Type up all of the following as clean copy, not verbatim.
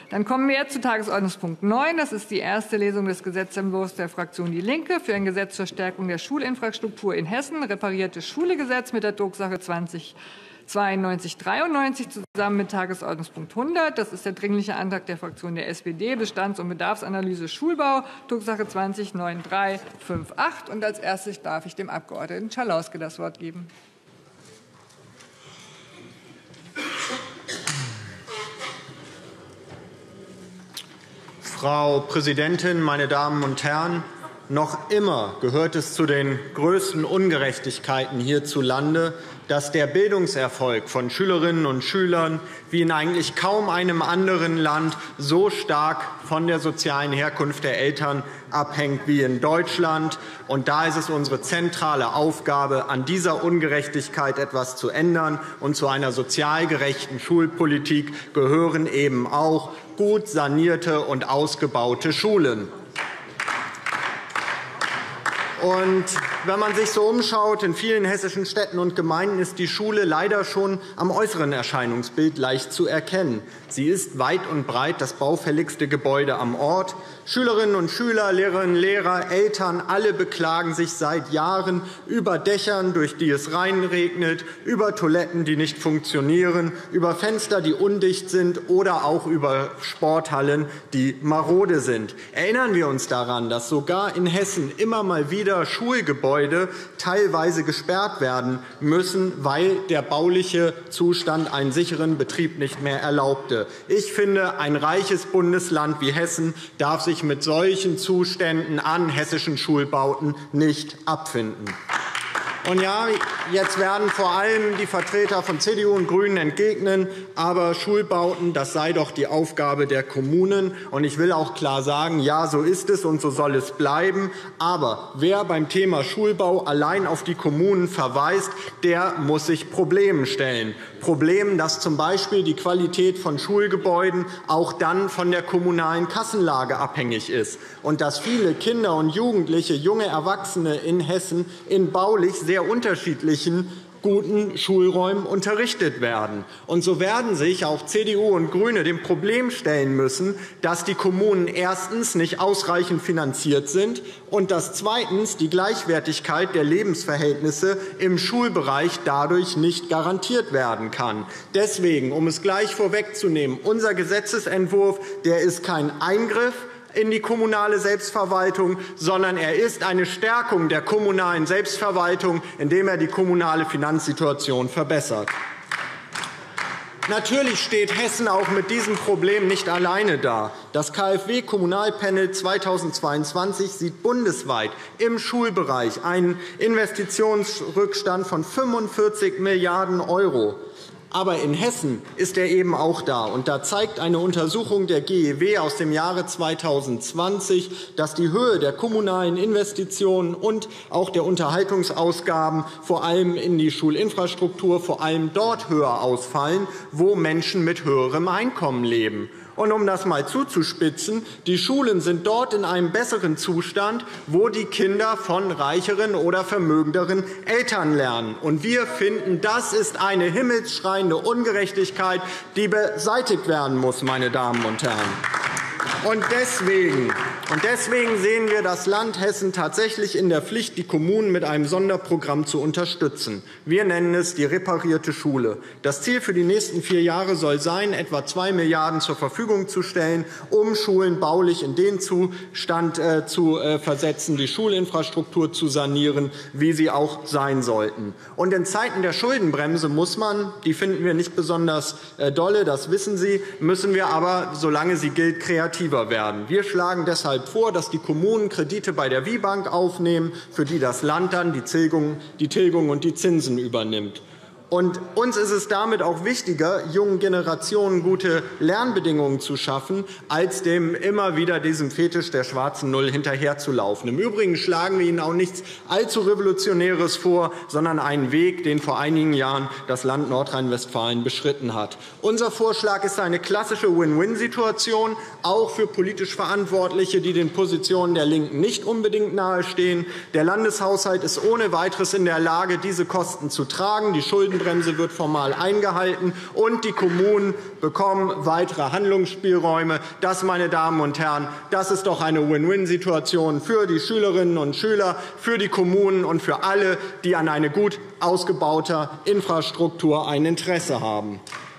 Dann kommen wir jetzt zu Tagesordnungspunkt 9. Das ist die erste Lesung des Gesetzentwurfs der Fraktion DIE LINKE für ein Gesetz zur Stärkung der Schulinfrastruktur in Hessen, repariertes Schulegesetz mit der Drucksache 20-9293 zusammen mit Tagesordnungspunkt 100. Das ist der Dringliche Antrag der Fraktion der SPD, Bestands- und Bedarfsanalyse Schulbau, Drucksache 20-9358. Und als erstes darf ich dem Abgeordneten Schalauske das Wort geben. Frau Präsidentin, meine Damen und Herren! Noch immer gehört es zu den größten Ungerechtigkeiten hierzulande, dass der Bildungserfolg von Schülerinnen und Schülern wie in eigentlich kaum einem anderen Land so stark von der sozialen Herkunft der Eltern abhängt wie in Deutschland. Und da ist es unsere zentrale Aufgabe, an dieser Ungerechtigkeit etwas zu ändern. Und zu einer sozial gerechten Schulpolitik gehören eben auch gut sanierte und ausgebaute Schulen. Und wenn man sich so umschaut, in vielen hessischen Städten und Gemeinden ist die Schule leider schon am äußeren Erscheinungsbild leicht zu erkennen. Sie ist weit und breit das baufälligste Gebäude am Ort. Schülerinnen und Schüler, Lehrerinnen und Lehrer, Eltern, alle beklagen sich seit Jahren über Dächern, durch die es reinregnet, über Toiletten, die nicht funktionieren, über Fenster, die undicht sind oder auch über Sporthallen, die marode sind. Erinnern wir uns daran, dass sogar in Hessen immer mal wieder Schulgebäude teilweise gesperrt werden müssen, weil der bauliche Zustand einen sicheren Betrieb nicht mehr erlaubte. Ich finde, ein reiches Bundesland wie Hessen darf sich mit solchen Zuständen an hessischen Schulbauten nicht abfinden. Und ja, jetzt werden vor allem die Vertreter von CDU und GRÜNEN entgegnen, aber Schulbauten, das sei doch die Aufgabe der Kommunen. Und ich will auch klar sagen, ja, so ist es und so soll es bleiben. Aber wer beim Thema Schulbau allein auf die Kommunen verweist, der muss sich Problemen stellen. Problemen, dass z. B. die Qualität von Schulgebäuden auch dann von der kommunalen Kassenlage abhängig ist und dass viele Kinder und Jugendliche, junge Erwachsene in Hessen in baulich sehr unterschiedlichen guten Schulräumen unterrichtet werden. Und so werden sich auch CDU und GRÜNE dem Problem stellen müssen, dass die Kommunen erstens nicht ausreichend finanziert sind und dass zweitens die Gleichwertigkeit der Lebensverhältnisse im Schulbereich dadurch nicht garantiert werden kann. Deswegen, um es gleich vorwegzunehmen, unser Gesetzentwurf, der ist kein Eingriff in die kommunale Selbstverwaltung, sondern er ist eine Stärkung der kommunalen Selbstverwaltung, indem er die kommunale Finanzsituation verbessert. Natürlich steht Hessen auch mit diesem Problem nicht alleine da. Das KfW-Kommunalpanel 2022 sieht bundesweit im Schulbereich einen Investitionsrückstand von 45 Milliarden €. Aber in Hessen ist er eben auch da. Und da zeigt eine Untersuchung der GEW aus dem Jahre 2020, dass die Höhe der kommunalen Investitionen und auch der Unterhaltungsausgaben vor allem in die Schulinfrastruktur vor allem dort höher ausfallen, wo Menschen mit höherem Einkommen leben. Und um das einmal zuzuspitzen, die Schulen sind dort in einem besseren Zustand, wo die Kinder von reicheren oder vermögenderen Eltern lernen. Und wir finden, das ist eine himmelsschreiende Ungerechtigkeit, die beseitigt werden muss, meine Damen und Herren. Und deswegen sehen wir das Land Hessen tatsächlich in der Pflicht, die Kommunen mit einem Sonderprogramm zu unterstützen. Wir nennen es die reparierte Schule. Das Ziel für die nächsten 4 Jahre soll sein, etwa 2 Milliarden € zur Verfügung zu stellen, um Schulen baulich in den Zustand zu versetzen, die Schulinfrastruktur zu sanieren, wie sie auch sein sollten. Und in Zeiten der Schuldenbremse muss man, die finden wir nicht besonders dolle, das wissen Sie, müssen wir aber, solange sie gilt, kreativer werden. Wir schlagen deshalb vor, dass die Kommunen Kredite bei der WIBank aufnehmen, für die das Land dann die Tilgung und die Zinsen übernimmt. Und uns ist es damit auch wichtiger, jungen Generationen gute Lernbedingungen zu schaffen, als dem immer wieder diesem Fetisch der schwarzen Null hinterherzulaufen. Im Übrigen schlagen wir Ihnen auch nichts allzu Revolutionäres vor, sondern einen Weg, den vor einigen Jahren das Land Nordrhein-Westfalen beschritten hat. Unser Vorschlag ist eine klassische Win-Win-Situation, auch für politisch Verantwortliche, die den Positionen der LINKEN nicht unbedingt nahestehen. Der Landeshaushalt ist ohne Weiteres in der Lage, diese Kosten zu tragen. Die Schuldenbremse Schuldenbremse wird formal eingehalten, und die Kommunen bekommen weitere Handlungsspielräume. Das, meine Damen und Herren, das ist doch eine Win-Win-Situation für die Schülerinnen und Schüler, für die Kommunen und für alle, die an einer gut ausgebauter Infrastruktur ein Interesse haben.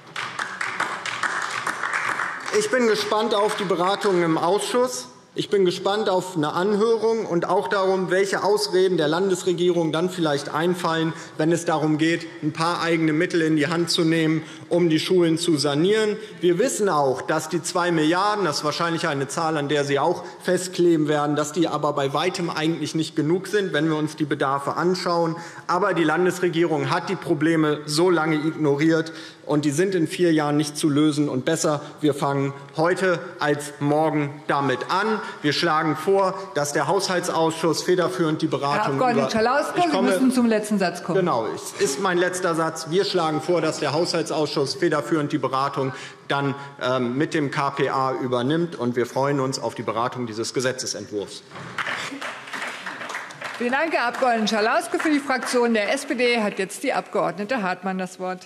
Ich bin gespannt auf die Beratungen im Ausschuss. Ich bin gespannt auf eine Anhörung und auch darum, welche Ausreden der Landesregierung dann vielleicht einfallen, wenn es darum geht, ein paar eigene Mittel in die Hand zu nehmen, um die Schulen zu sanieren. Wir wissen auch, dass die 2 Milliarden €, das ist wahrscheinlich eine Zahl, an der Sie auch festkleben werden, dass die aber bei weitem eigentlich nicht genug sind, wenn wir uns die Bedarfe anschauen. Aber die Landesregierung hat die Probleme so lange ignoriert, und die sind in 4 Jahren nicht zu lösen. Und besser, wir fangen heute als morgen damit an. Wir schlagen vor, dass der Haushaltsausschuss federführend die Beratung Herr Abg. Schalauske, Sie müssen zum letzten Satz kommen. Genau, es ist mein letzter Satz. Wir schlagen vor, dass der Haushaltsausschuss federführend die Beratung dann mit dem KPA übernimmt. Und wir freuen uns auf die Beratung dieses Gesetzentwurfs. Vielen Dank, Herr Abg. Schalauske. Für die Fraktion der SPD hat jetzt die Abg. Hartmann das Wort.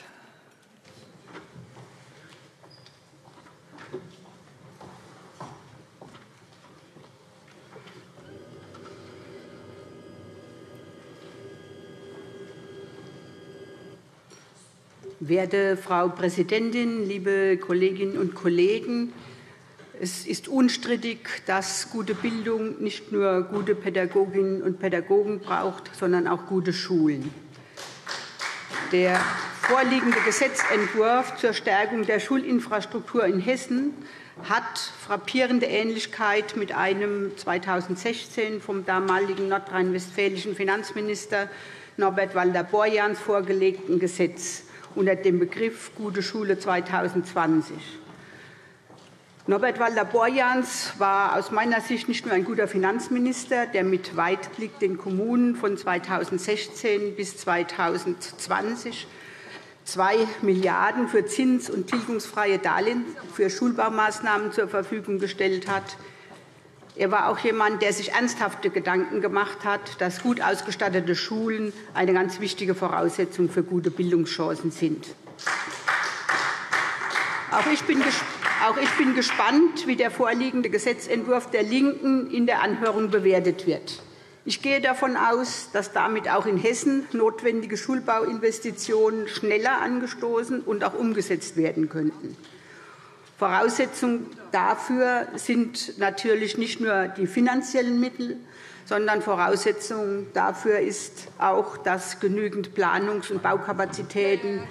Werte Frau Präsidentin, liebe Kolleginnen und Kollegen! Es ist unstrittig, dass gute Bildung nicht nur gute Pädagoginnen und Pädagogen braucht, sondern auch gute Schulen. Der vorliegende Gesetzentwurf zur Stärkung der Schulinfrastruktur in Hessen hat frappierende Ähnlichkeit mit einem 2016 vom damaligen nordrhein-westfälischen Finanzminister Norbert Walter-Borjans vorgelegten Gesetz unter dem Begriff Gute Schule 2020. Norbert Walter-Borjans war aus meiner Sicht nicht nur ein guter Finanzminister, der mit Weitblick den Kommunen von 2016 bis 2020 2 Milliarden € für zins- und tilgungsfreie Darlehen für Schulbaumaßnahmen zur Verfügung gestellt hat. Er war auch jemand, der sich ernsthafte Gedanken gemacht hat, dass gut ausgestattete Schulen eine ganz wichtige Voraussetzung für gute Bildungschancen sind. Auch ich bin gespannt, wie der vorliegende Gesetzentwurf der LINKEN in der Anhörung bewertet wird. Ich gehe davon aus, dass damit auch in Hessen notwendige Schulbauinvestitionen schneller angestoßen und auch umgesetzt werden könnten. Voraussetzung dafür sind natürlich nicht nur die finanziellen Mittel, sondern Voraussetzung dafür ist auch, dass genügend Planungs- und Baukapazitäten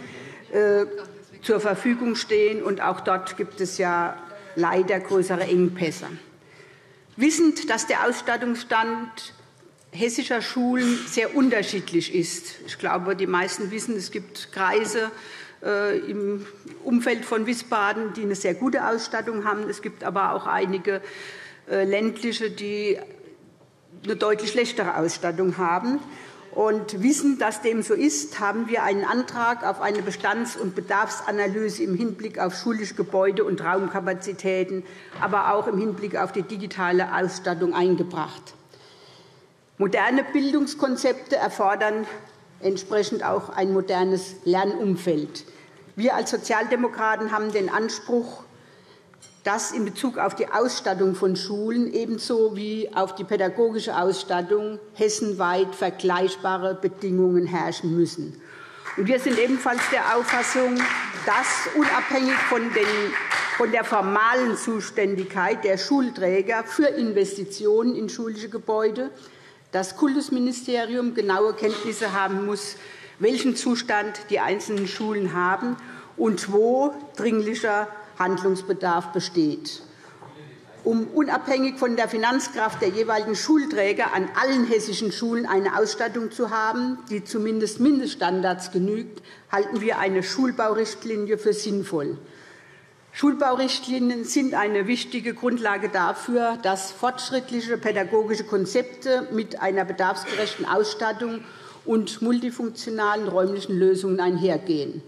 zur Verfügung stehen. Und auch dort gibt es ja leider größere Engpässe. Wissend, dass der Ausstattungsstand hessischer Schulen sehr unterschiedlich ist. Ich glaube, die meisten wissen, es gibt Kreise im Umfeld von Wiesbaden, die eine sehr gute Ausstattung haben. Es gibt aber auch einige ländliche, die eine deutlich schlechtere Ausstattung haben. Und wissen, dass dem so ist, haben wir einen Antrag auf eine Bestands- und Bedarfsanalyse im Hinblick auf schulische Gebäude und Raumkapazitäten, aber auch im Hinblick auf die digitale Ausstattung eingebracht. Moderne Bildungskonzepte erfordern entsprechend auch ein modernes Lernumfeld. Wir als Sozialdemokraten haben den Anspruch, dass in Bezug auf die Ausstattung von Schulen ebenso wie auf die pädagogische Ausstattung hessenweit vergleichbare Bedingungen herrschen müssen. Und wir sind ebenfalls der Auffassung, dass unabhängig von der formalen Zuständigkeit der Schulträger für Investitionen in schulische Gebäude das Kultusministerium genaue Kenntnisse haben muss, welchen Zustand die einzelnen Schulen haben und wo dringlicher Handlungsbedarf besteht. Um unabhängig von der Finanzkraft der jeweiligen Schulträger an allen hessischen Schulen eine Ausstattung zu haben, die zumindest Mindeststandards genügt, halten wir eine Schulbaurichtlinie für sinnvoll. Schulbaurichtlinien sind eine wichtige Grundlage dafür, dass fortschrittliche pädagogische Konzepte mit einer bedarfsgerechten Ausstattung und multifunktionalen räumlichen Lösungen einhergehen.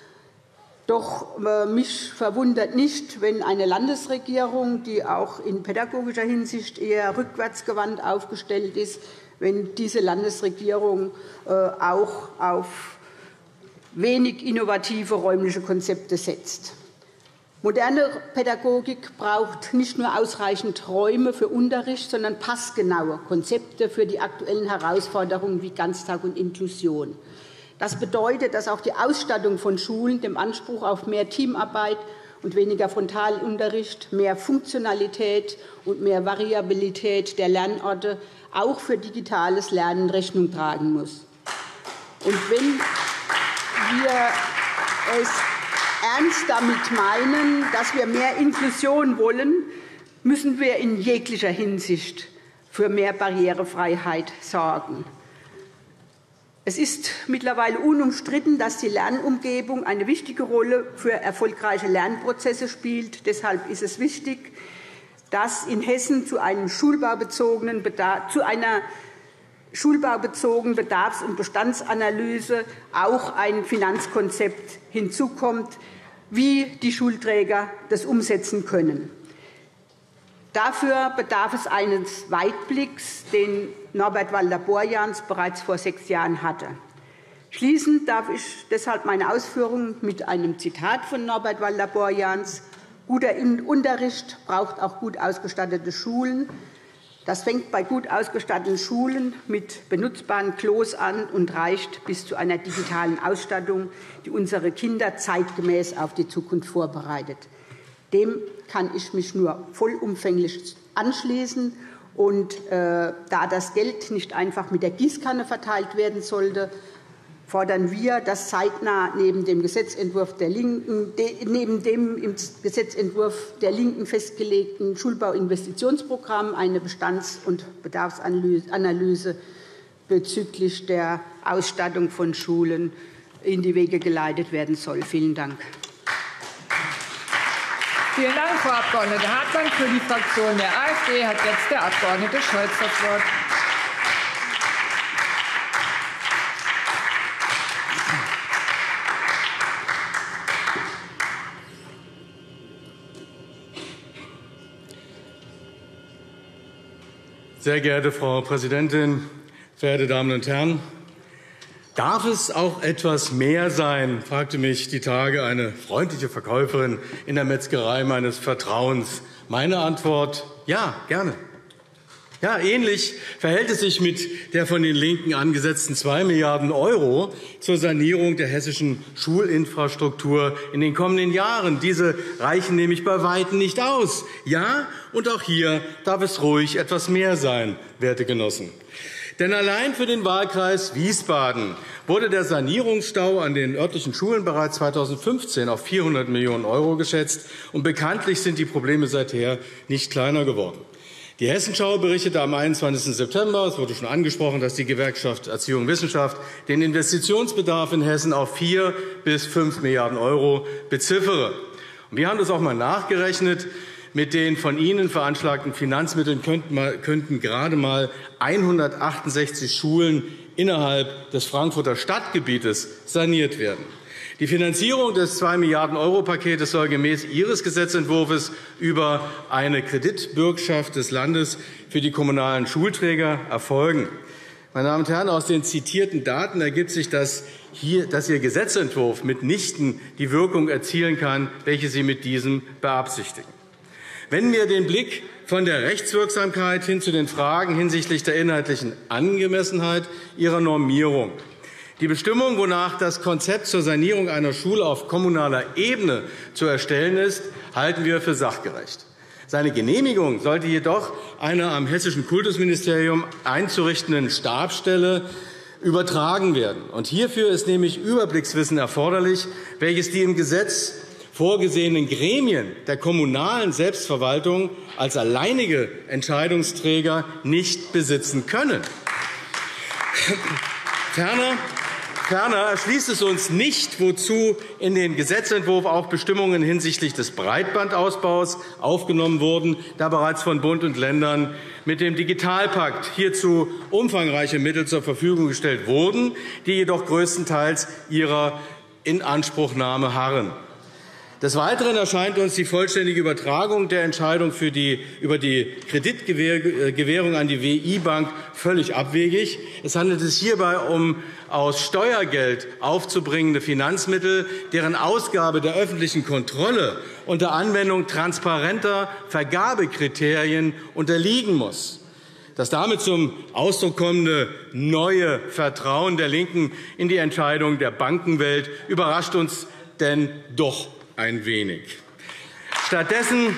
Doch mich verwundert nicht, wenn eine Landesregierung, die auch in pädagogischer Hinsicht eher rückwärtsgewandt aufgestellt ist, wenn diese Landesregierung auch auf wenig innovative räumliche Konzepte setzt. Moderne Pädagogik braucht nicht nur ausreichend Räume für Unterricht, sondern passgenaue Konzepte für die aktuellen Herausforderungen wie Ganztag und Inklusion. Das bedeutet, dass auch die Ausstattung von Schulen dem Anspruch auf mehr Teamarbeit und weniger Frontalunterricht, mehr Funktionalität und mehr Variabilität der Lernorte auch für digitales Lernen Rechnung tragen muss. Und wenn wir es ernst damit meinen, dass wir mehr Inklusion wollen, müssen wir in jeglicher Hinsicht für mehr Barrierefreiheit sorgen. Es ist mittlerweile unumstritten, dass die Lernumgebung eine wichtige Rolle für erfolgreiche Lernprozesse spielt. Deshalb ist es wichtig, dass in Hessen zu einer schulbaubezogenen Bedarfs- und Bestandsanalyse auch ein Finanzkonzept hinzukommt, wie die Schulträger das umsetzen können. Dafür bedarf es eines Weitblicks, den Norbert Walter-Borjans bereits vor 6 Jahren hatte. Schließend darf ich deshalb meine Ausführungen mit einem Zitat von Norbert Walter-Borjans: Guter Unterricht braucht auch gut ausgestattete Schulen. Das fängt bei gut ausgestatteten Schulen mit benutzbaren Klos an und reicht bis zu einer digitalen Ausstattung, die unsere Kinder zeitgemäß auf die Zukunft vorbereitet. Dem kann ich mich nur vollumfänglich anschließen. Und da das Geld nicht einfach mit der Gießkanne verteilt werden sollte, fordern wir, dass zeitnah neben dem im Gesetzentwurf der Linken festgelegten Schulbauinvestitionsprogramm eine Bestands- und Bedarfsanalyse bezüglich der Ausstattung von Schulen in die Wege geleitet werden soll. Vielen Dank. Vielen Dank, Frau Abg. Hartmann. Für die Fraktion der AfD hat jetzt der Abg. Scholz das Wort. Sehr geehrte Frau Präsidentin, verehrte Damen und Herren! Darf es auch etwas mehr sein, fragte mich die Tage eine freundliche Verkäuferin in der Metzgerei meines Vertrauens. Meine Antwort: Ja, gerne. Ja, ähnlich verhält es sich mit der von den LINKEN angesetzten 2 Milliarden € zur Sanierung der hessischen Schulinfrastruktur in den kommenden Jahren. Diese reichen nämlich bei Weitem nicht aus. Ja, und auch hier darf es ruhig etwas mehr sein, werte Genossen. Denn allein für den Wahlkreis Wiesbaden wurde der Sanierungsstau an den örtlichen Schulen bereits 2015 auf 400 Millionen € geschätzt. Und bekanntlich sind die Probleme seither nicht kleiner geworden. Die Hessenschau berichtete am 21. September, es wurde schon angesprochen, dass die Gewerkschaft Erziehung und Wissenschaft den Investitionsbedarf in Hessen auf 4 bis 5 Milliarden € beziffere. Und wir haben das auch einmal nachgerechnet. Mit den von Ihnen veranschlagten Finanzmitteln könnten gerade einmal 168 Schulen innerhalb des Frankfurter Stadtgebietes saniert werden. Die Finanzierung des 2 Milliarden € Paketes soll gemäß Ihres Gesetzentwurfs über eine Kreditbürgschaft des Landes für die kommunalen Schulträger erfolgen. Meine Damen und Herren, aus den zitierten Daten ergibt sich, dass Ihr Gesetzentwurf mitnichten die Wirkung erzielen kann, welche Sie mit diesem beabsichtigen. Wenn wir den Blick von der Rechtswirksamkeit hin zu den Fragen hinsichtlich der inhaltlichen Angemessenheit Ihrer Normierung. Die Bestimmung, wonach das Konzept zur Sanierung einer Schule auf kommunaler Ebene zu erstellen ist, halten wir für sachgerecht. Seine Genehmigung sollte jedoch einer am Hessischen Kultusministerium einzurichtenden Stabsstelle übertragen werden. Und hierfür ist nämlich Überblickswissen erforderlich, welches die im Gesetz vorgesehenen Gremien der kommunalen Selbstverwaltung als alleinige Entscheidungsträger nicht besitzen können. Ferner erschließt es uns nicht, wozu in den Gesetzentwurf auch Bestimmungen hinsichtlich des Breitbandausbaus aufgenommen wurden, da bereits von Bund und Ländern mit dem Digitalpakt hierzu umfangreiche Mittel zur Verfügung gestellt wurden, die jedoch größtenteils ihrer Inanspruchnahme harren. Des Weiteren erscheint uns die vollständige Übertragung der Entscheidung über die Kreditgewährung an die WI-Bank völlig abwegig. Es handelt sich hierbei um aus Steuergeld aufzubringende Finanzmittel, deren Ausgabe der öffentlichen Kontrolle unter Anwendung transparenter Vergabekriterien unterliegen muss. Das damit zum Ausdruck kommende neue Vertrauen der LINKEN in die Entscheidung der Bankenwelt überrascht uns denn doch ein wenig. Stattdessen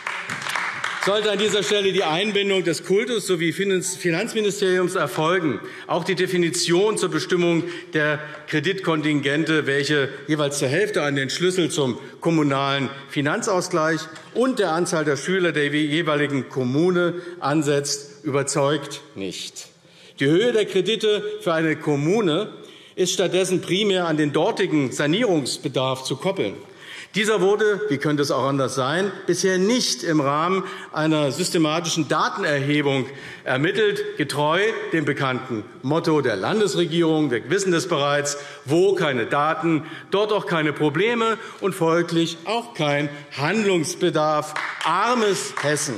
sollte an dieser Stelle die Einbindung des Kultus- sowie Finanzministeriums erfolgen. Auch die Definition zur Bestimmung der Kreditkontingente, welche jeweils zur Hälfte an den Schlüssel zum kommunalen Finanzausgleich und der Anzahl der Schüler der jeweiligen Kommune ansetzt, überzeugt nicht. Die Höhe der Kredite für eine Kommune ist stattdessen primär an den dortigen Sanierungsbedarf zu koppeln. Dieser wurde, wie könnte es auch anders sein, bisher nicht im Rahmen einer systematischen Datenerhebung ermittelt, getreu dem bekannten Motto der Landesregierung. Wir wissen es bereits, wo keine Daten, dort auch keine Probleme und folglich auch kein Handlungsbedarf. Armes Hessen!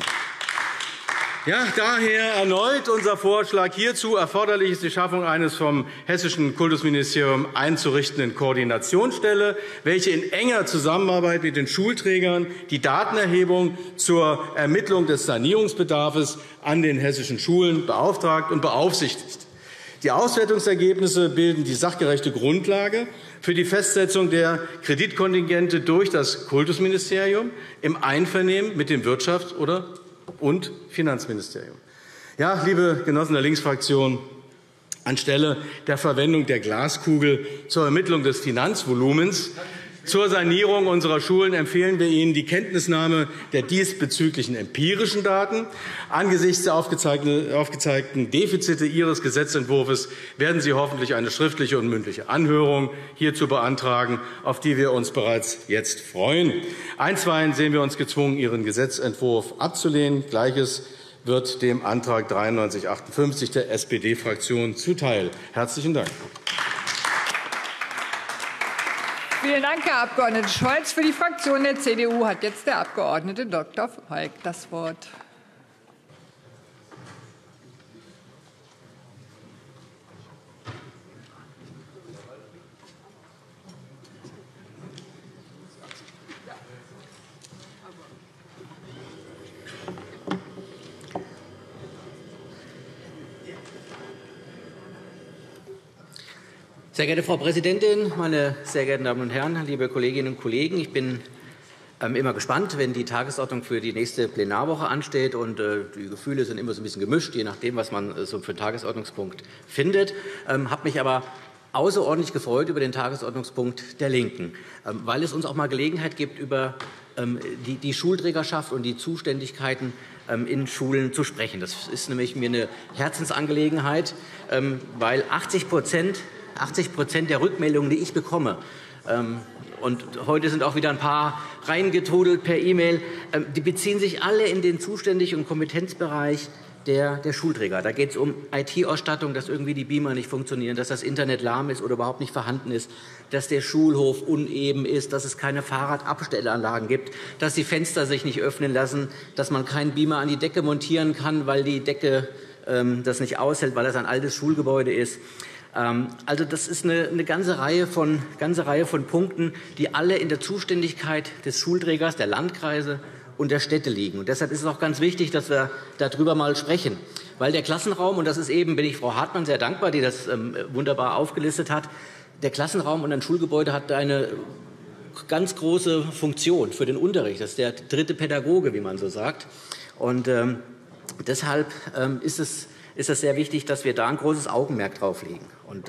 Ja, daher erneut unser Vorschlag hierzu. Erforderlich ist die Schaffung eines vom Hessischen Kultusministerium einzurichtenden Koordinationsstelle, welche in enger Zusammenarbeit mit den Schulträgern die Datenerhebung zur Ermittlung des Sanierungsbedarfs an den hessischen Schulen beauftragt und beaufsichtigt. Die Auswertungsergebnisse bilden die sachgerechte Grundlage für die Festsetzung der Kreditkontingente durch das Kultusministerium im Einvernehmen mit dem Wirtschafts- und Finanzministerium. Ja, liebe Genossen der Linksfraktion, anstelle der Verwendung der Glaskugel zur Ermittlung des Finanzvolumens zur Sanierung unserer Schulen empfehlen wir Ihnen die Kenntnisnahme der diesbezüglichen empirischen Daten. Angesichts der aufgezeigten Defizite Ihres Gesetzentwurfs werden Sie hoffentlich eine schriftliche und mündliche Anhörung hierzu beantragen, auf die wir uns bereits jetzt freuen. Einstweilen sehen wir uns gezwungen, Ihren Gesetzentwurf abzulehnen. Gleiches wird dem Antrag 9358 der SPD-Fraktion zuteil. Herzlichen Dank. Vielen Dank, Herr Abg. Scholz. Für die Fraktion der CDU hat jetzt der Abg. Dr. Falk das Wort. Sehr geehrte Frau Präsidentin, meine sehr geehrten Damen und Herren, liebe Kolleginnen und Kollegen! Ich bin immer gespannt, wenn die Tagesordnung für die nächste Plenarwoche ansteht. Und die Gefühle sind immer so ein bisschen gemischt, je nachdem, was man so für einen Tagesordnungspunkt findet. Habe mich aber außerordentlich gefreut über den Tagesordnungspunkt der LINKEN, weil es uns auch mal Gelegenheit gibt, über die Schulträgerschaft und die Zuständigkeiten in Schulen zu sprechen. Das ist nämlich mir eine Herzensangelegenheit, weil 80% der Rückmeldungen, die ich bekomme, und heute sind auch wieder ein paar reingetrudelt per E-Mail, die beziehen sich alle in den Zuständig- und Kompetenzbereich der Schulträger. Da geht es um IT-Ausstattung, dass irgendwie die Beamer nicht funktionieren, dass das Internet lahm ist oder überhaupt nicht vorhanden ist, dass der Schulhof uneben ist, dass es keine Fahrradabstellanlagen gibt, dass die Fenster sich nicht öffnen lassen, dass man keinen Beamer an die Decke montieren kann, weil die Decke das nicht aushält, weil das ein altes Schulgebäude ist. Also das ist eine ganze Reihe von Punkten, die alle in der Zuständigkeit des Schulträgers, der Landkreise und der Städte liegen. Und deshalb ist es auch ganz wichtig, dass wir darüber mal sprechen. Weil der Klassenraum, und das ist eben, bin ich Frau Hartmann sehr dankbar, die das wunderbar aufgelistet hat, der Klassenraum und ein Schulgebäude hat eine ganz große Funktion für den Unterricht. Das ist der dritte Pädagoge, wie man so sagt. Und deshalb ist es sehr wichtig, dass wir da ein großes Augenmerk drauf legen. Und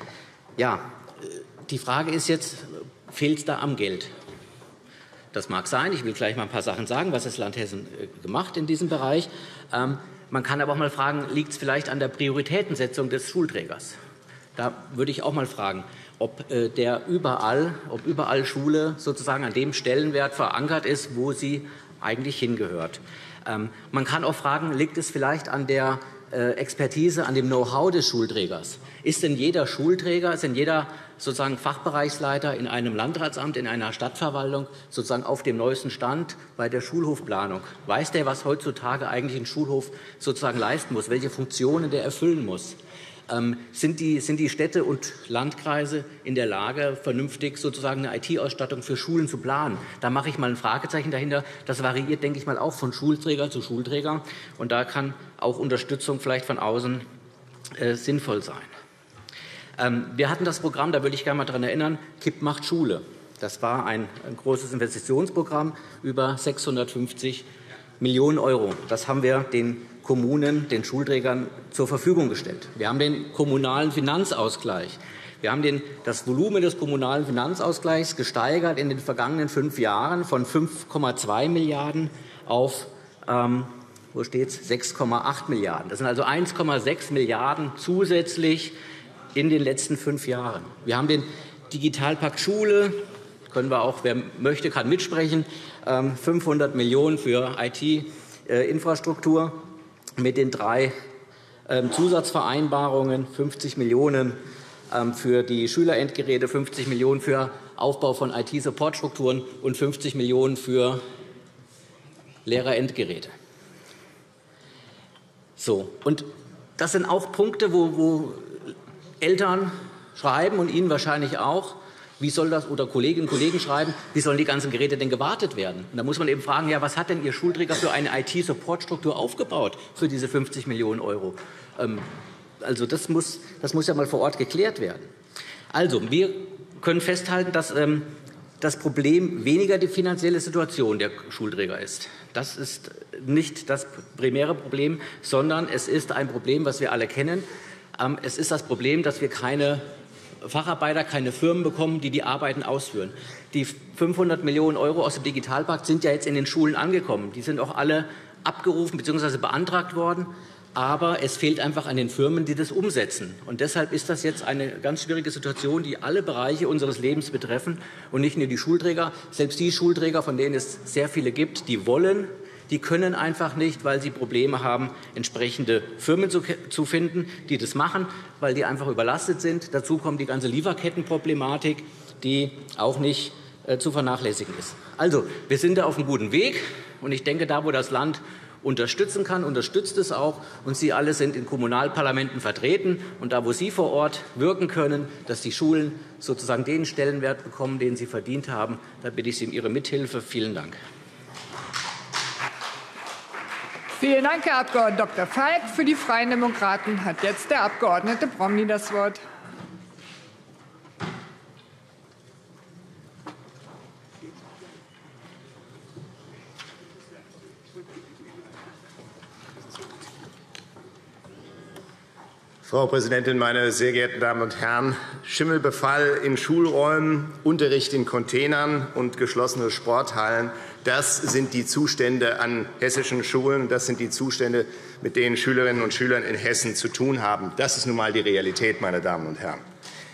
die Frage ist jetzt, fehlt es da am Geld? Das mag sein. Ich will gleich mal ein paar Sachen sagen, was das Land Hessen gemacht in diesem Bereich. Man kann aber auch mal fragen, liegt es vielleicht an der Prioritätensetzung des Schulträgers? Da würde ich auch mal fragen, ob überall Schule sozusagen an dem Stellenwert verankert ist, wo sie eigentlich hingehört. Man kann auch fragen, liegt es vielleicht an der Expertise, an dem Know-how des Schulträgers. Ist denn jeder Schulträger, ist denn jeder sozusagen Fachbereichsleiter in einem Landratsamt, in einer Stadtverwaltung sozusagen auf dem neuesten Stand bei der Schulhofplanung? Weiß der, was heutzutage eigentlich ein Schulhof sozusagen leisten muss, welche Funktionen der erfüllen muss? Sind die Städte und Landkreise in der Lage, vernünftig sozusagen eine IT-Ausstattung für Schulen zu planen? Da mache ich mal ein Fragezeichen dahinter. Das variiert, denke ich mal, auch von Schulträger zu Schulträger. Und da kann auch Unterstützung vielleicht von außen sinnvoll sein. Wir hatten das Programm, da würde ich gerne mal daran erinnern, KIP macht Schule. Das war ein großes Investitionsprogramm über 650 Millionen €. Das haben wir den Kommunen, den Schulträgern zur Verfügung gestellt. Wir haben den kommunalen Finanzausgleich. Wir haben das Volumen des kommunalen Finanzausgleichs gesteigert in den vergangenen 5 Jahren von 5,2 Milliarden auf 6,8 Milliarden. Das sind also 1,6 Milliarden zusätzlich in den letzten 5 Jahren. Wir haben den Digitalpakt Schule, können wir auch, wer möchte, kann mitsprechen, 500 Millionen für IT-Infrastruktur. Mit den 3 Zusatzvereinbarungen, 50 Millionen für die Schülerendgeräte, 50 Millionen für Aufbau von IT-Supportstrukturen und 50 Millionen für Lehrerendgeräte. So, und das sind auch Punkte, wo Eltern schreiben und Ihnen wahrscheinlich auch, wie soll das, oder Kolleginnen und Kollegen schreiben, wie sollen die ganzen Geräte denn gewartet werden? Und da muss man eben fragen, ja, was hat denn Ihr Schulträger für eine IT-Supportstruktur aufgebaut für diese 50 Millionen €? Also das muss ja mal vor Ort geklärt werden. Also wir können festhalten, dass das Problem weniger die finanzielle Situation der Schulträger ist. Das ist nicht das primäre Problem, sondern es ist ein Problem, was wir alle kennen. Es ist das Problem, dass wir keine Facharbeiter, keine Firmen bekommen, die die Arbeiten ausführen. Die 500 Millionen € aus dem Digitalpakt sind ja jetzt in den Schulen angekommen. Die sind auch alle abgerufen bzw. beantragt worden. Aber es fehlt einfach an den Firmen, die das umsetzen. Und deshalb ist das jetzt eine ganz schwierige Situation, die alle Bereiche unseres Lebens betreffen und nicht nur die Schulträger. Selbst die Schulträger, von denen es sehr viele gibt, die wollen, die können einfach nicht, weil sie Probleme haben, entsprechende Firmen zu finden, die das machen, weil die einfach überlastet sind. Dazu kommt die ganze Lieferkettenproblematik, die auch nicht zu vernachlässigen ist. Also, wir sind da auf einem guten Weg. Und ich denke, da, wo das Land unterstützen kann, unterstützt es auch. Und Sie alle sind in Kommunalparlamenten vertreten. Und da, wo Sie vor Ort wirken können, dass die Schulen sozusagen den Stellenwert bekommen, den sie verdient haben, da bitte ich Sie um Ihre Mithilfe. Vielen Dank. Vielen Dank, Herr Abg. Dr. Falk. Für die Freien Demokraten hat jetzt der Abg. Promny das Wort. Frau Präsidentin, meine sehr geehrten Damen und Herren! Schimmelbefall in Schulräumen, Unterricht in Containern und geschlossene Sporthallen, das sind die Zustände an hessischen Schulen. Das sind die Zustände, mit denen Schülerinnen und Schüler in Hessen zu tun haben. Das ist nun einmal die Realität, meine Damen und Herren.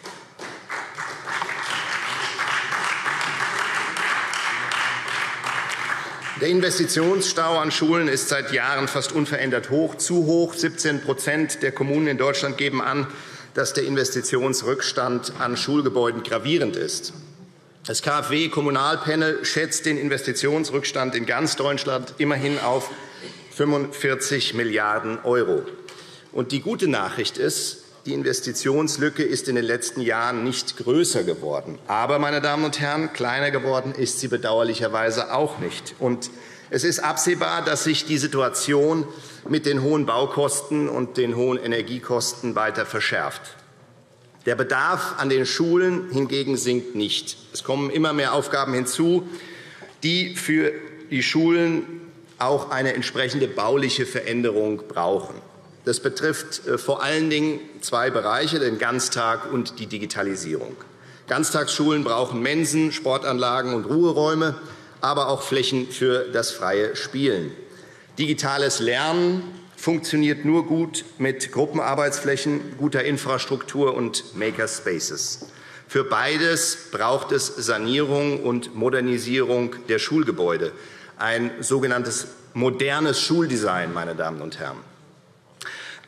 Der Investitionsstau an Schulen ist seit Jahren fast unverändert hoch, zu hoch. 17% der Kommunen in Deutschland geben an, dass der Investitionsrückstand an Schulgebäuden gravierend ist. Das KfW-Kommunalpanel schätzt den Investitionsrückstand in ganz Deutschland immerhin auf 45 Milliarden €. Und die gute Nachricht ist, die Investitionslücke ist in den letzten Jahren nicht größer geworden. Aber, meine Damen und Herren, kleiner geworden ist sie bedauerlicherweise auch nicht. Und es ist absehbar, dass sich die Situation mit den hohen Baukosten und den hohen Energiekosten weiter verschärft. Der Bedarf an den Schulen hingegen sinkt nicht. Es kommen immer mehr Aufgaben hinzu, die für die Schulen auch eine entsprechende bauliche Veränderung brauchen. Das betrifft vor allen Dingen 2 Bereiche, den Ganztag und die Digitalisierung. Ganztagsschulen brauchen Mensen, Sportanlagen und Ruheräume, aber auch Flächen für das freie Spielen. Digitales Lernen funktioniert nur gut mit Gruppenarbeitsflächen, guter Infrastruktur und Makerspaces. Für beides braucht es Sanierung und Modernisierung der Schulgebäude, ein sogenanntes modernes Schuldesign, meine Damen und Herren.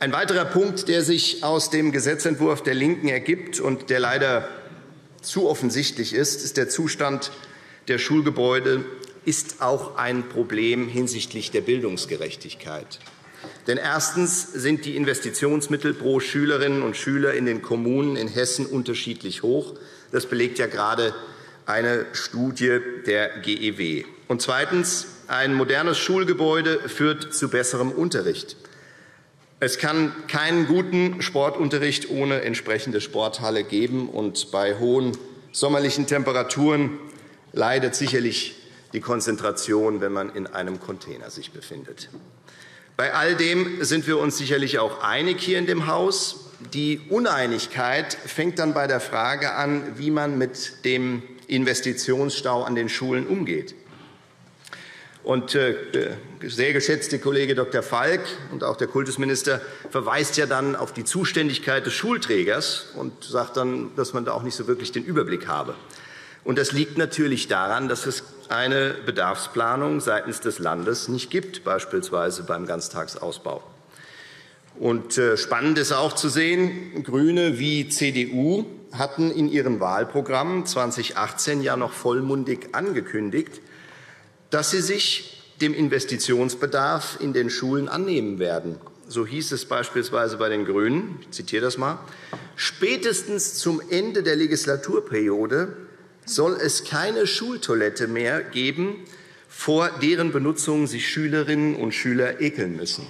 Ein weiterer Punkt, der sich aus dem Gesetzentwurf der LINKEN ergibt und der leider zu offensichtlich ist der Zustand der Schulgebäude ist auch ein Problem hinsichtlich der Bildungsgerechtigkeit. Denn erstens sind die Investitionsmittel pro Schülerinnen und Schüler in den Kommunen in Hessen unterschiedlich hoch. Das belegt ja gerade eine Studie der GEW. Und zweitens, ein modernes Schulgebäude führt zu besserem Unterricht. Es kann keinen guten Sportunterricht ohne entsprechende Sporthalle geben. Und bei hohen sommerlichen Temperaturen leidet sicherlich die Konzentration, wenn man in einem Container sich befindet. Bei all dem sind wir uns sicherlich auch einig hier in dem Haus. Die Uneinigkeit fängt dann bei der Frage an, wie man mit dem Investitionsstau an den Schulen umgeht. Und der sehr geschätzte Kollege Dr. Falk und auch der Kultusminister verweist ja dann auf die Zuständigkeit des Schulträgers und sagt dann, dass man da auch nicht so wirklich den Überblick habe. Und das liegt natürlich daran, dass es eine Bedarfsplanung seitens des Landes nicht gibt, beispielsweise beim Ganztagsausbau. Und spannend ist auch zu sehen, GRÜNE wie CDU hatten in ihren Wahlprogrammen 2018 ja noch vollmundig angekündigt, dass sie sich dem Investitionsbedarf in den Schulen annehmen werden. So hieß es beispielsweise bei den GRÜNEN, ich zitiere das mal, spätestens zum Ende der Legislaturperiode soll es keine Schultoilette mehr geben, vor deren Benutzung sich Schülerinnen und Schüler ekeln müssen.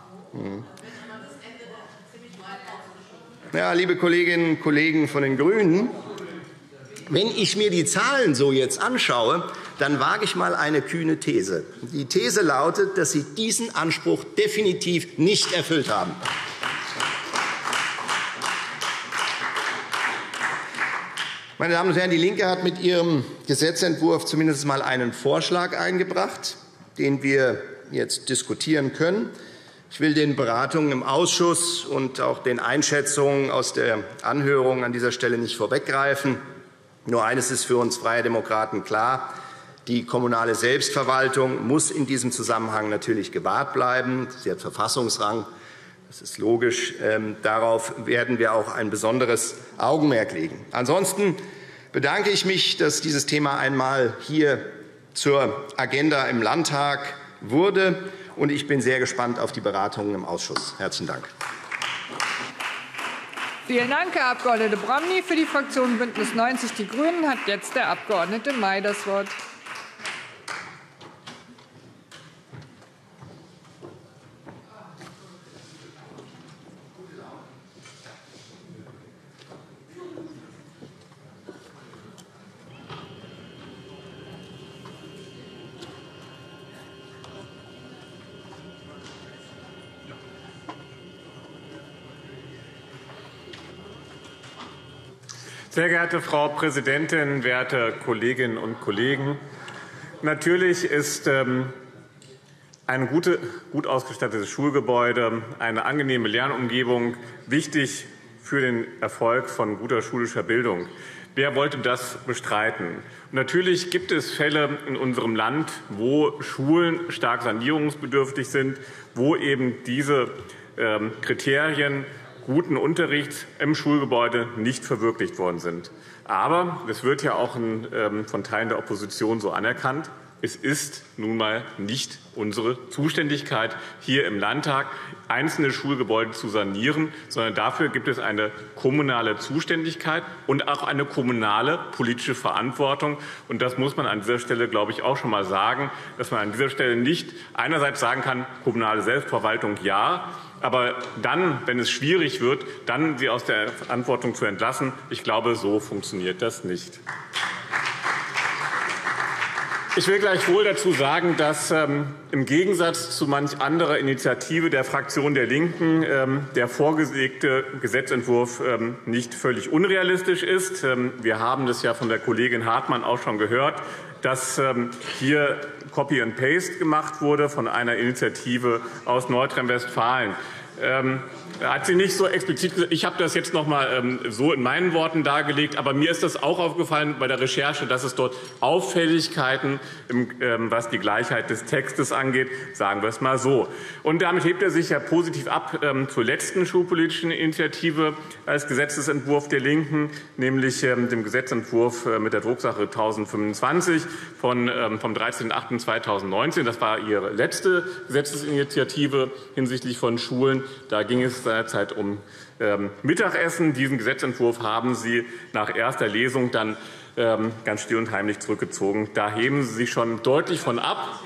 Ja, liebe Kolleginnen und Kollegen von den GRÜNEN, wenn ich mir die Zahlen so jetzt anschaue, dann wage ich mal eine kühne These. Die These lautet, dass Sie diesen Anspruch definitiv nicht erfüllt haben. Meine Damen und Herren, DIE LINKE hat mit ihrem Gesetzentwurf zumindest einmal einen Vorschlag eingebracht, den wir jetzt diskutieren können. Ich will den Beratungen im Ausschuss und auch den Einschätzungen aus der Anhörung an dieser Stelle nicht vorweggreifen. Nur eines ist für uns Freie Demokraten klar. Die kommunale Selbstverwaltung muss in diesem Zusammenhang natürlich gewahrt bleiben. Sie hat Verfassungsrang. Das ist logisch. Darauf werden wir auch ein besonderes Augenmerk legen. Ansonsten bedanke ich mich, dass dieses Thema einmal hier zur Agenda im Landtag wurde. Und ich bin sehr gespannt auf die Beratungen im Ausschuss. Herzlichen Dank. Vielen Dank, Herr Abg. Bramny. Für die Fraktion BÜNDNIS 90 die GRÜNEN hat jetzt der Abg. May das Wort. Sehr geehrte Frau Präsidentin, werte Kolleginnen und Kollegen! Natürlich ist ein gut ausgestattetes Schulgebäude, eine angenehme Lernumgebung wichtig für den Erfolg von guter schulischer Bildung. Wer wollte das bestreiten? Und natürlich gibt es Fälle in unserem Land, wo Schulen stark sanierungsbedürftig sind, wo eben diese Kriterien guten Unterrichts im Schulgebäude nicht verwirklicht worden sind. Aber es wird ja auch von Teilen der Opposition so anerkannt. Es ist nun einmal nicht unsere Zuständigkeit, hier im Landtag einzelne Schulgebäude zu sanieren, sondern dafür gibt es eine kommunale Zuständigkeit und auch eine kommunale politische Verantwortung. Und das muss man an dieser Stelle, glaube ich, auch schon einmal sagen, dass man an dieser Stelle nicht einerseits sagen kann, kommunale Selbstverwaltung ja, aber dann, wenn es schwierig wird, dann sie aus der Verantwortung zu entlassen. Ich glaube, so funktioniert das nicht. Ich will gleichwohl dazu sagen, dass im Gegensatz zu manch anderer Initiative der Fraktion der LINKEN der vorgelegte Gesetzentwurf nicht völlig unrealistisch ist. Wir haben das ja von der Kollegin Hartmann auch schon gehört, dass hier Copy and Paste gemacht wurde von einer Initiative aus Nordrhein-Westfalen. Hat sie nicht so explizit gesagt. Ich habe das jetzt noch mal so in meinen Worten dargelegt. Aber mir ist das auch aufgefallen bei der Recherche, dass es dort Auffälligkeiten, was die Gleichheit des Textes angeht, sagen wir es mal so. Und damit hebt er sich ja positiv ab zur letzten schulpolitischen Initiative als Gesetzesentwurf der Linken, nämlich dem Gesetzentwurf mit der Drucksache 1025 vom 13.08.2019. Das war ihre letzte Gesetzesinitiative hinsichtlich von Schulen. Da ging es seinerzeit um Mittagessen. Diesen Gesetzentwurf haben Sie nach erster Lesung dann ganz still und heimlich zurückgezogen. Da heben Sie sich schon deutlich von ab.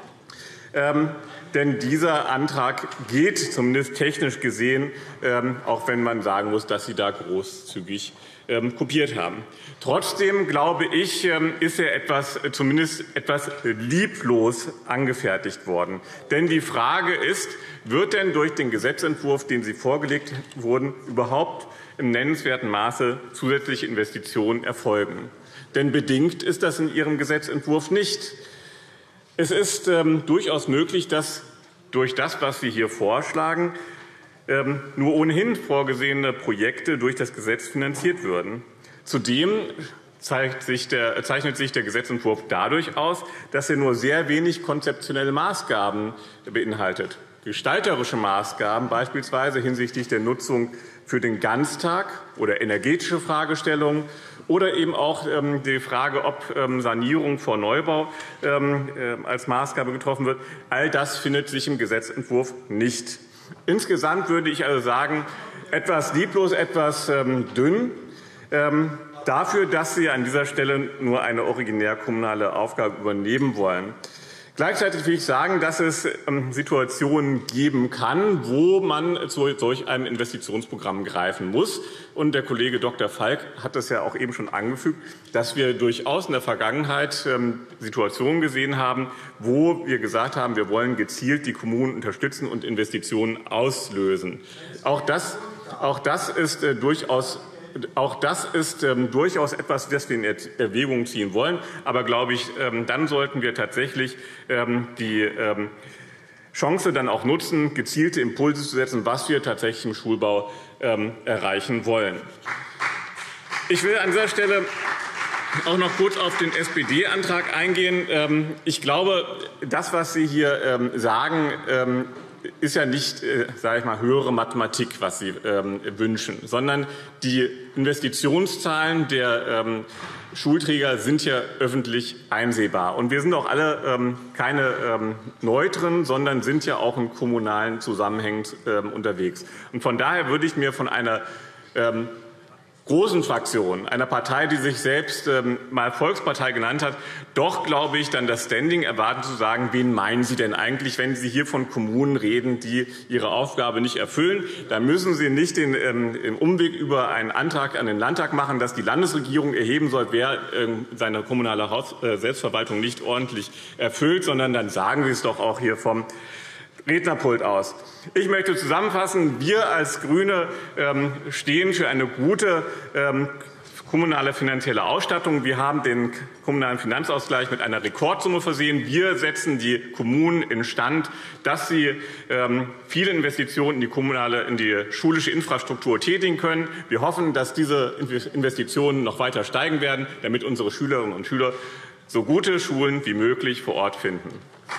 Denn dieser Antrag geht, zumindest technisch gesehen, auch wenn man sagen muss, dass Sie da großzügig kopiert haben. Trotzdem, glaube ich, ist er zumindest etwas lieblos angefertigt worden. Denn die Frage ist, wird denn durch den Gesetzentwurf, den Sie vorgelegt wurden, überhaupt im nennenswerten Maße zusätzliche Investitionen erfolgen? Denn bedingt ist das in Ihrem Gesetzentwurf nicht. Es ist durchaus möglich, dass durch das, was Sie hier vorschlagen, nur ohnehin vorgesehene Projekte durch das Gesetz finanziert würden. Zudem zeichnet sich der Gesetzentwurf dadurch aus, dass er nur sehr wenig konzeptionelle Maßgaben beinhaltet. Gestalterische Maßgaben, beispielsweise hinsichtlich der Nutzung für den Ganztag oder energetische Fragestellungen oder eben auch die Frage, ob Sanierung vor Neubau als Maßgabe getroffen wird. All das findet sich im Gesetzentwurf nicht. Insgesamt würde ich also sagen, etwas lieblos, etwas dünn, dafür, dass Sie an dieser Stelle nur eine originär kommunale Aufgabe übernehmen wollen. Gleichzeitig will ich sagen, dass es Situationen geben kann, wo man zu solch einem Investitionsprogramm greifen muss. Und der Kollege Dr. Falk hat das ja auch eben schon angefügt, dass wir durchaus in der Vergangenheit Situationen gesehen haben, wo wir gesagt haben, wir wollen gezielt die Kommunen unterstützen und Investitionen auslösen. Auch das ist durchaus etwas, das wir in Erwägung ziehen wollen. Aber, glaube ich, dann sollten wir tatsächlich die Chance dann auch nutzen, gezielte Impulse zu setzen, was wir tatsächlich im Schulbau erreichen wollen. Ich will an dieser Stelle auch noch kurz auf den SPD-Antrag eingehen. Ich glaube, das, was Sie hier sagen, ist ja nicht, sage ich mal, höhere Mathematik, was Sie wünschen, sondern die Investitionszahlen der Schulträger sind ja öffentlich einsehbar. Und wir sind auch alle keine Neutren, sondern sind ja auch in kommunalen Zusammenhängen unterwegs. Und von daher würde ich mir von einer großen Fraktion, einer Partei, die sich selbst mal Volkspartei genannt hat, doch, glaube ich, dann das Standing erwarten zu sagen, wen meinen Sie denn eigentlich, wenn Sie hier von Kommunen reden, die ihre Aufgabe nicht erfüllen? Da müssen Sie nicht den Umweg über einen Antrag an den Landtag machen, dass die Landesregierung erheben soll, wer seine kommunale Selbstverwaltung nicht ordentlich erfüllt, sondern dann sagen Sie es doch auch hier vom Rednerpult aus. Ich möchte zusammenfassen, wir als GRÜNE stehen für eine gute kommunale finanzielle Ausstattung. Wir haben den kommunalen Finanzausgleich mit einer Rekordsumme versehen. Wir setzen die Kommunen instand, dass sie viele Investitionen in die schulische Infrastruktur tätigen können. Wir hoffen, dass diese Investitionen noch weiter steigen werden, damit unsere Schülerinnen und Schüler so gute Schulen wie möglich vor Ort finden.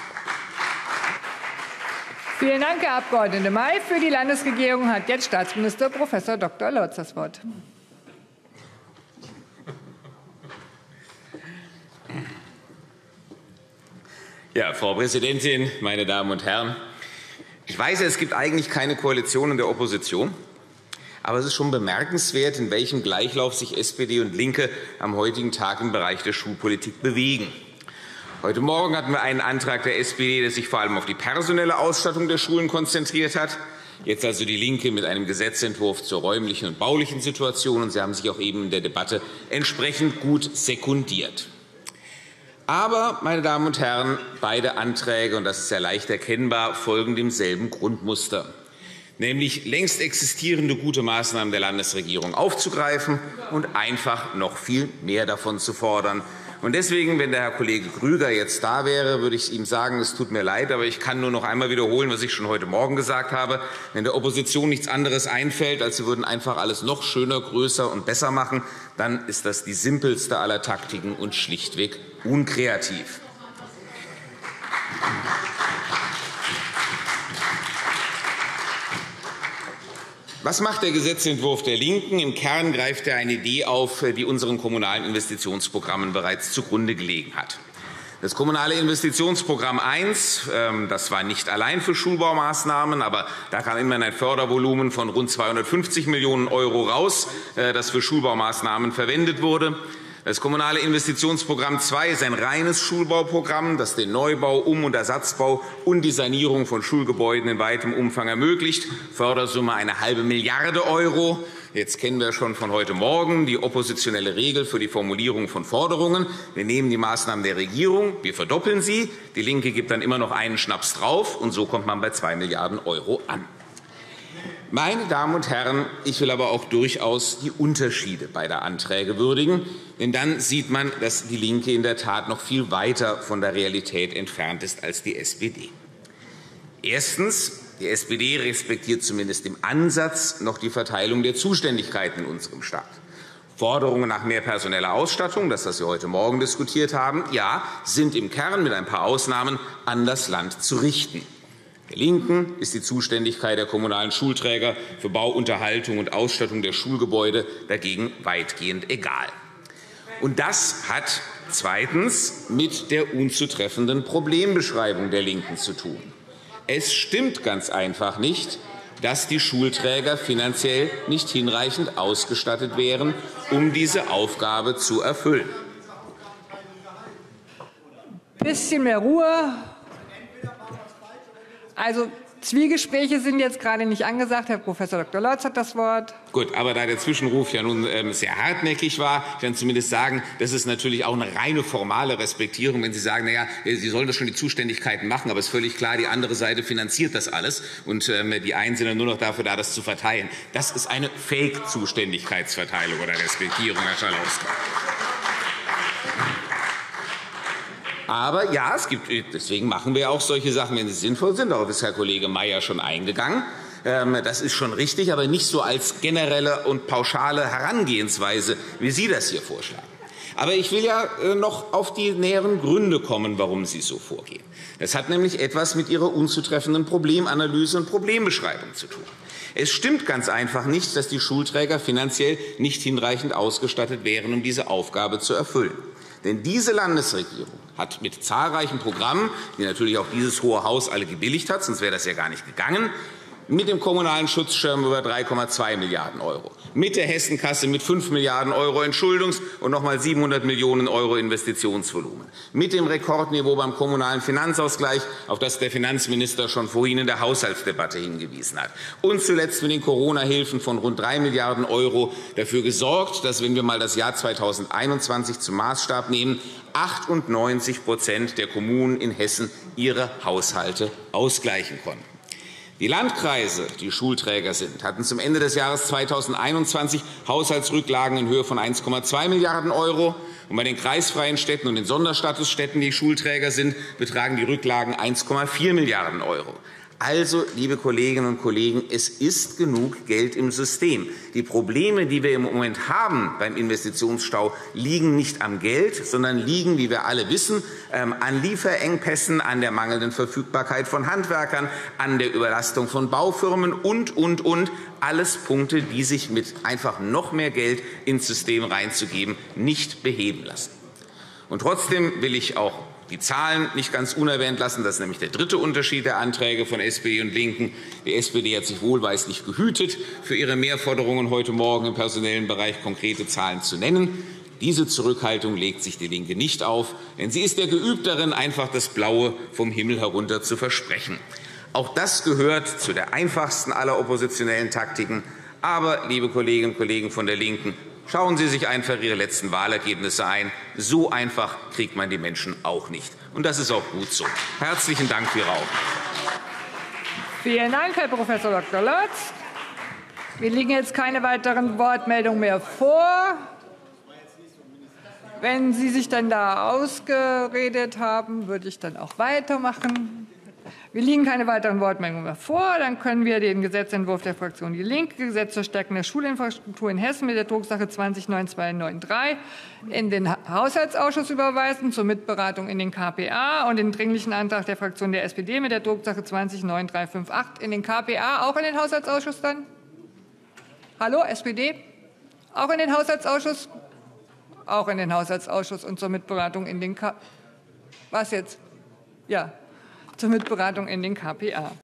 Vielen Dank, Herr Abg. May. Für die Landesregierung hat jetzt Staatsminister Prof. Dr. Lorz das Wort. Ja, Frau Präsidentin, meine Damen und Herren! Ich weiß, es gibt eigentlich keine Koalition in der Opposition. Aber es ist schon bemerkenswert, in welchem Gleichlauf sich SPD und LINKE am heutigen Tag im Bereich der Schulpolitik bewegen. Heute Morgen hatten wir einen Antrag der SPD, der sich vor allem auf die personelle Ausstattung der Schulen konzentriert hat. Jetzt also die LINKE mit einem Gesetzentwurf zur räumlichen und baulichen Situation. Und Sie haben sich auch eben in der Debatte entsprechend gut sekundiert. Aber, meine Damen und Herren, beide Anträge, und das ist ja leicht erkennbar, folgen demselben Grundmuster, nämlich längst existierende gute Maßnahmen der Landesregierung aufzugreifen und einfach noch viel mehr davon zu fordern. Und deswegen, wenn der Herr Kollege Grüger jetzt da wäre, würde ich ihm sagen, es tut mir leid, aber ich kann nur noch einmal wiederholen, was ich schon heute Morgen gesagt habe. Wenn der Opposition nichts anderes einfällt, als sie würden einfach alles noch schöner, größer und besser machen, dann ist das die simpelste aller Taktiken und schlichtweg unkreativ. Was macht der Gesetzentwurf der LINKEN? Im Kern greift er eine Idee auf, die unseren kommunalen Investitionsprogrammen bereits zugrunde gelegen hat. Das Kommunale Investitionsprogramm 1, das war nicht allein für Schulbaumaßnahmen, aber da kam immerhin ein Fördervolumen von rund 250 Millionen € raus, das für Schulbaumaßnahmen verwendet wurde. Das Kommunale Investitionsprogramm 2 ist ein reines Schulbauprogramm, das den Neubau, Um- und Ersatzbau und die Sanierung von Schulgebäuden in weitem Umfang ermöglicht. Fördersumme 1,5 Milliarden €. Jetzt kennen wir schon von heute Morgen die oppositionelle Regel für die Formulierung von Forderungen. Wir nehmen die Maßnahmen der Regierung, wir verdoppeln sie. Die LINKE gibt dann immer noch einen Schnaps drauf, und so kommt man bei 2 Milliarden € an. Meine Damen und Herren, ich will aber auch durchaus die Unterschiede beider Anträge würdigen. Denn dann sieht man, dass die LINKE in der Tat noch viel weiter von der Realität entfernt ist als die SPD. Erstens. Die SPD respektiert zumindest im Ansatz noch die Verteilung der Zuständigkeiten in unserem Staat. Forderungen nach mehr personeller Ausstattung, das, was wir heute Morgen diskutiert haben, ja, sind im Kern mit ein paar Ausnahmen an das Land zu richten. Der LINKEN ist die Zuständigkeit der kommunalen Schulträger für Bau, Unterhaltung und Ausstattung der Schulgebäude dagegen weitgehend egal. Und das hat zweitens mit der unzutreffenden Problembeschreibung der LINKEN zu tun. Es stimmt ganz einfach nicht, dass die Schulträger finanziell nicht hinreichend ausgestattet wären, um diese Aufgabe zu erfüllen. Bisschen mehr Ruhe. Also, Zwiegespräche sind jetzt gerade nicht angesagt. Herr Prof. Dr. Lotz hat das Wort. Gut, aber da der Zwischenruf ja nun sehr hartnäckig war, ich kann zumindest sagen, das ist natürlich auch eine reine formale Respektierung, wenn Sie sagen, na ja, Sie sollen das schon die Zuständigkeiten machen, aber es ist völlig klar, die andere Seite finanziert das alles und die einen sind dann nur noch dafür da, das zu verteilen. Das ist eine Fake-Zuständigkeitsverteilung oder Respektierung, Herr Schalauske. Aber ja, deswegen machen wir auch solche Sachen, wenn sie sinnvoll sind. Darauf ist Herr Kollege Mayer schon eingegangen. Das ist schon richtig, aber nicht so als generelle und pauschale Herangehensweise, wie Sie das hier vorschlagen. Aber ich will ja noch auf die näheren Gründe kommen, warum Sie so vorgehen. Das hat nämlich etwas mit Ihrer unzutreffenden Problemanalyse und Problembeschreibung zu tun. Es stimmt ganz einfach nicht, dass die Schulträger finanziell nicht hinreichend ausgestattet wären, um diese Aufgabe zu erfüllen. Denn diese Landesregierung hat mit zahlreichen Programmen, die natürlich auch dieses Hohe Haus alle gebilligt hat, sonst wäre das ja gar nicht gegangen, mit dem kommunalen Schutzschirm über 3,2 Milliarden €, mit der Hessenkasse mit 5 Milliarden € Entschuldungs- und noch einmal 700 Millionen € Investitionsvolumen, mit dem Rekordniveau beim kommunalen Finanzausgleich, auf das der Finanzminister schon vorhin in der Haushaltsdebatte hingewiesen hat, und zuletzt mit den Corona-Hilfen von rund 3 Milliarden € dafür gesorgt, dass, wenn wir mal das Jahr 2021 zum Maßstab nehmen, 98% der Kommunen in Hessen ihre Haushalte ausgleichen konnten. Die Landkreise, die Schulträger sind, hatten zum Ende des Jahres 2021 Haushaltsrücklagen in Höhe von 1,2 Milliarden €. Und bei den kreisfreien Städten und den Sonderstatusstädten, die Schulträger sind, betragen die Rücklagen 1,4 Milliarden €. Also, liebe Kolleginnen und Kollegen, es ist genug Geld im System. Die Probleme, die wir im Moment haben beim Investitionsstau, liegen nicht am Geld, sondern liegen, wie wir alle wissen, an Lieferengpässen, an der mangelnden Verfügbarkeit von Handwerkern, an der Überlastung von Baufirmen und. Alles Punkte, die sich mit einfach noch mehr Geld ins System reinzugeben, nicht beheben lassen. Und trotzdem will ich auch die Zahlen nicht ganz unerwähnt lassen. Das ist nämlich der dritte Unterschied der Anträge von SPD und LINKEN. Die SPD hat sich wohlweislich gehütet, für ihre Mehrforderungen heute Morgen im personellen Bereich konkrete Zahlen zu nennen. Diese Zurückhaltung legt sich die LINKE nicht auf, denn sie ist ja geübt darin, einfach das Blaue vom Himmel herunter zu versprechen. Auch das gehört zu der einfachsten aller oppositionellen Taktiken. Aber, liebe Kolleginnen und Kollegen von der LINKEN, schauen Sie sich einfach Ihre letzten Wahlergebnisse ein. So einfach kriegt man die Menschen auch nicht. Und das ist auch gut so. Herzlichen Dank für Ihre Aufmerksamkeit. Vielen Dank, Herr Prof. Dr. Lotz. Mir liegen jetzt keine weiteren Wortmeldungen mehr vor. Wenn Sie sich dann da ausgeredet haben, würde ich dann auch weitermachen. Wir liegen keine weiteren Wortmeldungen mehr vor. Dann können wir den Gesetzentwurf der Fraktion DIE LINKE, Gesetz zur Stärkung der Schulinfrastruktur in Hessen mit der Drucksache 20-9293, in den Haushaltsausschuss überweisen zur Mitberatung in den KPA und den Dringlichen Antrag der Fraktion der SPD mit der Drucksache 20-9358 in den KPA, auch in den Haushaltsausschuss dann? Hallo, SPD? Auch in den Haushaltsausschuss? Auch in den Haushaltsausschuss und zur Mitberatung in den Was jetzt? Ja, zur Mitberatung in den KPA.